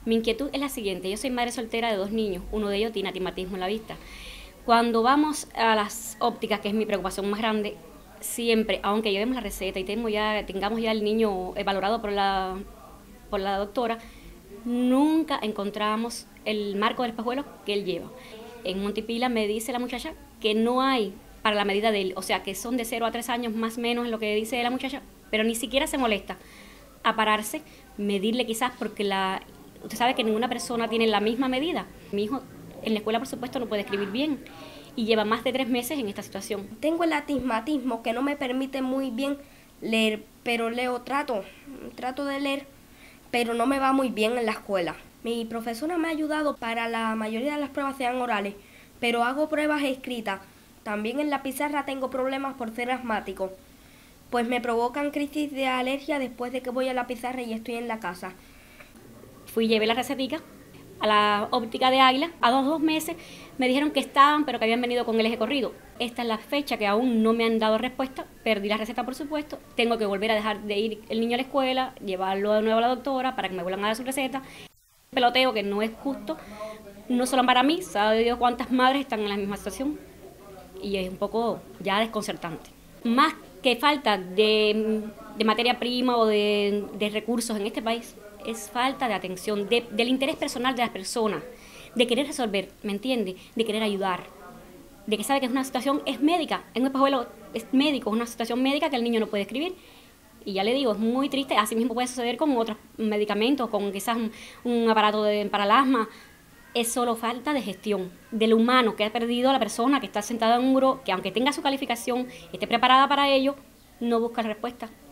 Mi inquietud es la siguiente: yo soy madre soltera de 2 niños, uno de ellos tiene astigmatismo en la vista. Cuando vamos a las ópticas, que es mi preocupación más grande, siempre, aunque llevemos la receta y tengamos ya el niño valorado por la doctora, nunca encontramos el marco del espejuelo que él lleva. En Montipila me dice la muchacha que no hay para la medida de él, o sea que son de 0 a 3 años más o menos en lo que dice la muchacha, pero ni siquiera se molesta a pararse, medirle quizás, porque usted sabe que ninguna persona tiene la misma medida. Mi hijo en la escuela, por supuesto, no puede escribir bien y lleva más de 3 meses en esta situación. Tengo el astigmatismo que no me permite muy bien leer, pero trato de leer, pero no me va muy bien en la escuela. Mi profesora me ha ayudado para la mayoría de las pruebas sean orales, pero hago pruebas escritas. También en la pizarra tengo problemas por ser asmático, pues me provocan crisis de alergia después de que voy a la pizarra y estoy en la casa. Fui y llevé la recetica a la óptica de Águila. A los 2 meses me dijeron que estaban, pero que habían venido con el eje corrido. Esta es la fecha que aún no me han dado respuesta. Perdí la receta, por supuesto. Tengo que volver a dejar de ir el niño a la escuela, llevarlo de nuevo a la doctora para que me vuelvan a dar su receta. Peloteo que no es justo, no solo para mí, sabe Dios cuántas madres están en la misma situación. Y es un poco ya desconcertante. Más que falta de materia prima o de recursos en este país, es falta de atención, del interés personal de las personas, de querer resolver, ¿me entiende? De querer ayudar, de que sabe que es una situación, es médica, en un espejuelo es médico, es una situación médica que el niño no puede escribir. Y ya le digo, es muy triste, así mismo puede suceder con otros medicamentos, con quizás un aparato para el asma. Es solo falta de gestión del humano que ha perdido a la persona que está sentada en un muro, que aunque tenga su calificación, esté preparada para ello, no busca respuesta.